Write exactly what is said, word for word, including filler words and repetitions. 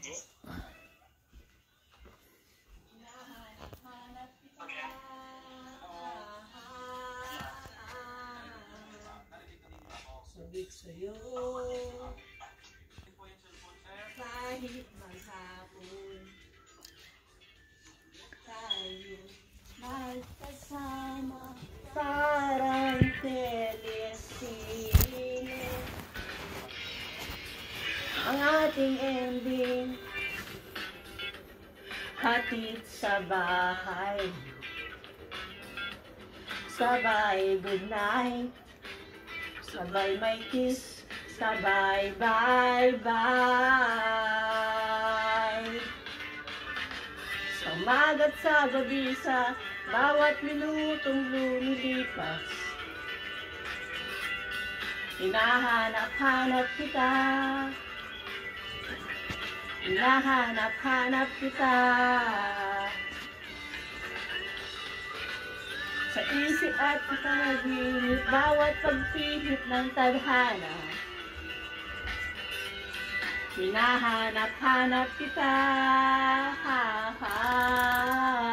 Sabik sa'yo kahit maghapon tayo magkasama parang telesine. Ang ating ending hatid sa bahay, sabay good night, sabay may kiss, sabay bye bye. Sa umaga't sa gabi, sa bawat minutong lumilipas, hinahanap-hanap kita, hinahanap-hanap kita. Sa isip at panaginip, bawat pagpihit ng tadhana, hinahanap-hanap kita. Ha, ha.